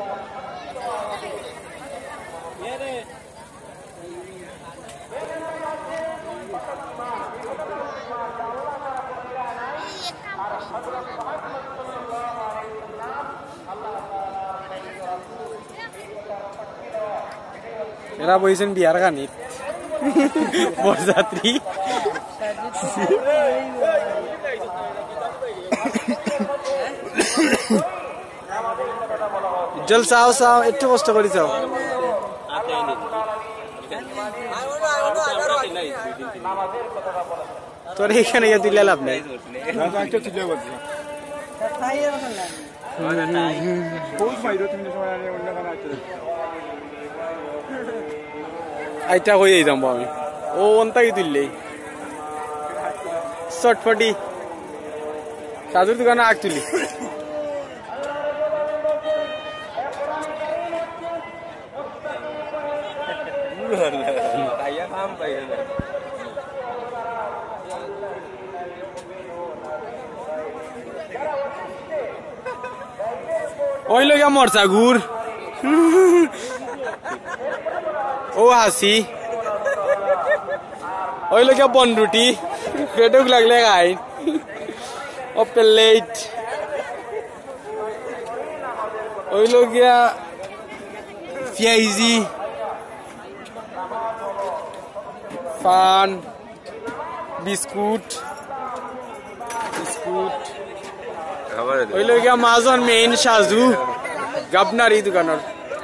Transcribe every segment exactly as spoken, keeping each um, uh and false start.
এরা বইছেন বিয়ার গানিত বরযাত্রী জল চাও চাও একটু কষ্ট করে চাও তোর এখানে গিয়ে তুলে লাভ নেই আইটা হয়ে যাইতাম আমি ও অন্তাকে তুললেই চটপটি সাজুর দোকানে আগ তুলি ওই লোক মরচা গুড় ও হাসি ওই লোক বন রুটি পেটুক লাগলে খাই ও প্লেট ওই লোক পেঁয়াজি পান বিস্কুট বিস্কুট ওই লোক মাজন মেইন সাজু গাবনার এই দোকানের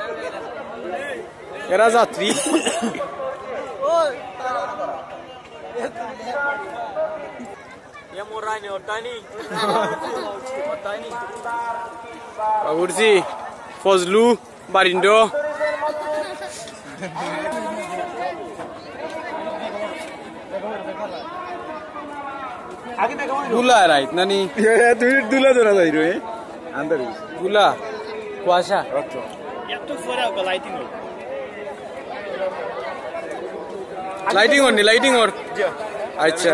এরা যাত্রী উঠছি ফজলু বারিন্দ গুলা রাইট নানি তুমি দুলা ধরা যাই রে আন্দার গুলা কুয়াশা লাইটিং ওর নি লাইটিং ওর আচ্ছা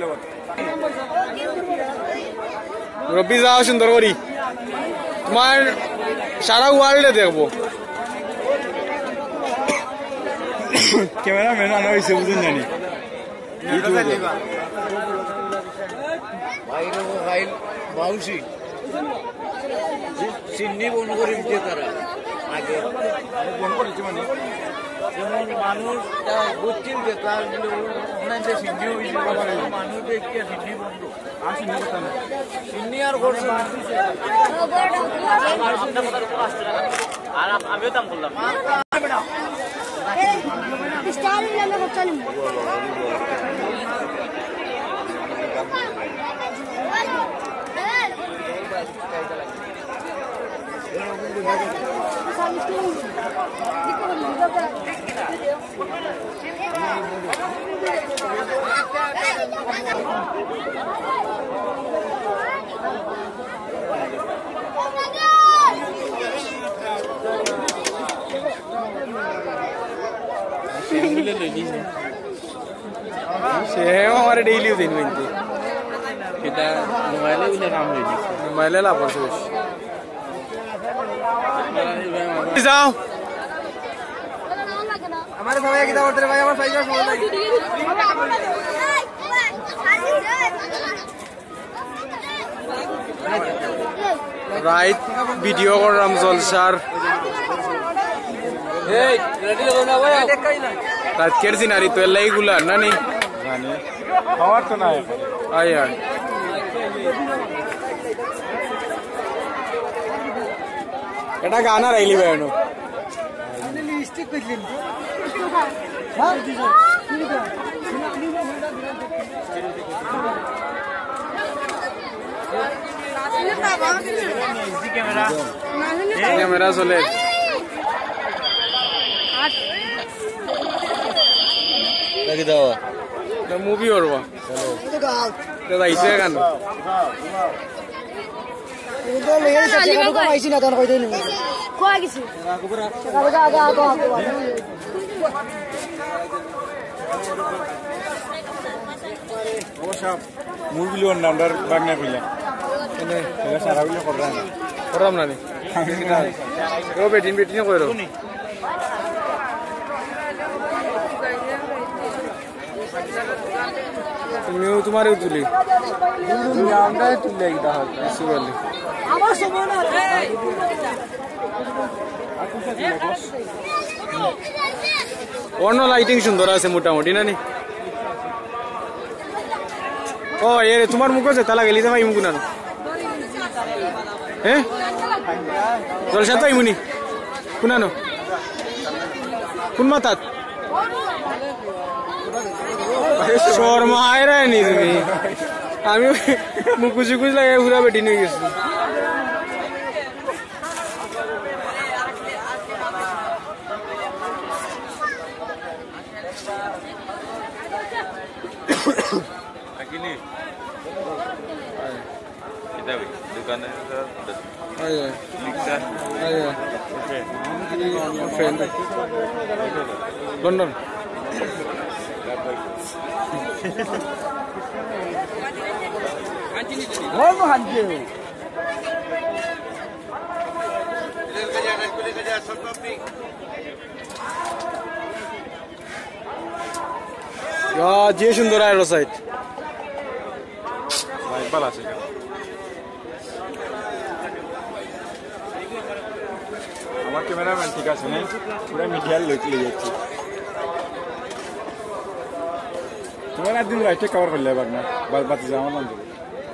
রবি যাও সুন্দর করি তোমার সারা ওয়ার্ল্ডে দেখবো ক্যামেরাম্যান আনা হয়েছে বুঝুন জানি মাউসি চিন্নি বন্ধ করে দিতে তারা আগে বন্ধ করেছে মানে যেমন মানুষ বুঝছিল যে তার সিন্নি মানুষ দেখতে সিন্নি বন্ধ আর সিন্নি কথা না সিন্নি আর করছে আর আমিও দাম বললাম हमारे डेली दिन बनते मोबाइल काम मोबाइल ला जाओ हमारे समय की दावत रे भाई हमारे साइज में राइट वीडियो कर राम जलसार ए रेडी हो ना भाई रात केर सिनारी तो लाई गुला ना नहीं जाने खबर तो ना है आ यार এটা গানা রাইলি ভাইনো লিপস্টিক কইলেন হ্যাঁ ক্যামেরা ক্যামেরা চলে লাগি দাও এটা মুভি করবা চলো এটা যাইছে গান ওদো লেগে আছে টাকা তো পাইছি না তখন কই দেই নি কই গেছি টাকা আগা আগা আগা ও সব মুভি লোন নাম্বার বাগনা কইলা এনে এটা সারা বিলে কররা না Orang mana ni? Kau betin betinnya kau itu. Tumiu तुम्हारे उतुली. Anda utulle kita hal. Isu balik. Apa semua Ono lighting सुंदर আছে মোটামুটি না নি ও এর তোমার মুখ আছে তালা গেলি ভাই মুখ না হ্যাঁ জলসা তো ইমুনি কুনানো কোন মাতাত শর্মা আয়রা নি তুমি আমি মুখ কুচুকুচ লাগে পুরা বেটি নিয়ে গেছি Ini kita dukaan itu Ayo. Liksa. Ayo. Friend. London. Mau hanju. Ya, je সুন্দর আইরো সাইট ভাই ভালো আছে আমার ক্যামেরাম্যান ঠিক আছে না পুরো মিডিয়ার লইতে লই যাচ্ছি তোমার একদিন লাইটে কভার করলে এবার না বাদ বাদ যাওয়ার নাম দেবে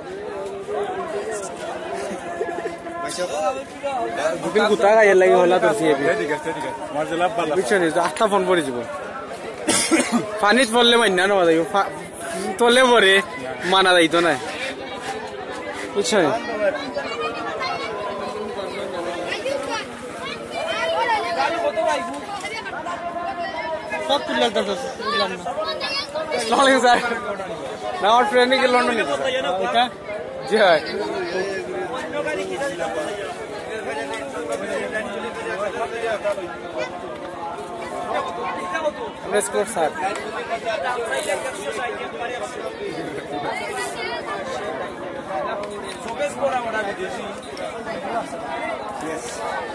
বুকিং কুতা গাইল লাগি হলা তোর সিএবি ঠিক আছে ঠিক আছে আমার জেলা ভালো বুঝছনি আটটা ফোন পড়ে যাব পানিত পড়লে মাইনা না যাইও তলে পরে মানা যাইতো না বুঝছনি সব তুই লাগতাছ বুঝলাম না আসসালামু আলাইকুম স্যার না আমার ফ্রেন্ড কে লন্ডন নিতে এটা জি হ্যাঁ Let's go, sir. Yes.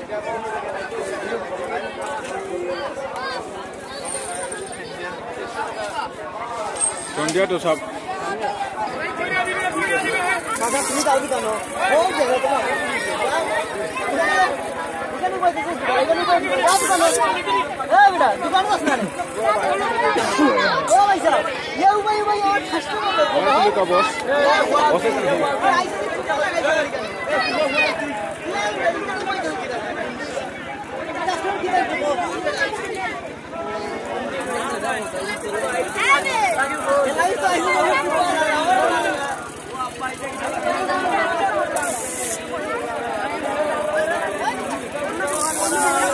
Don't get to sub. Maka তুমি তাও কি জানো ও জায়গা তো এখানে কই দিছিস এখানে কই দিছিস বাপ জানো এ বেটা দোকান বস না ও ভাই সাহেব ইয়া ভাই ভাই আর customer Orang itu bos. Bos itu. Hey!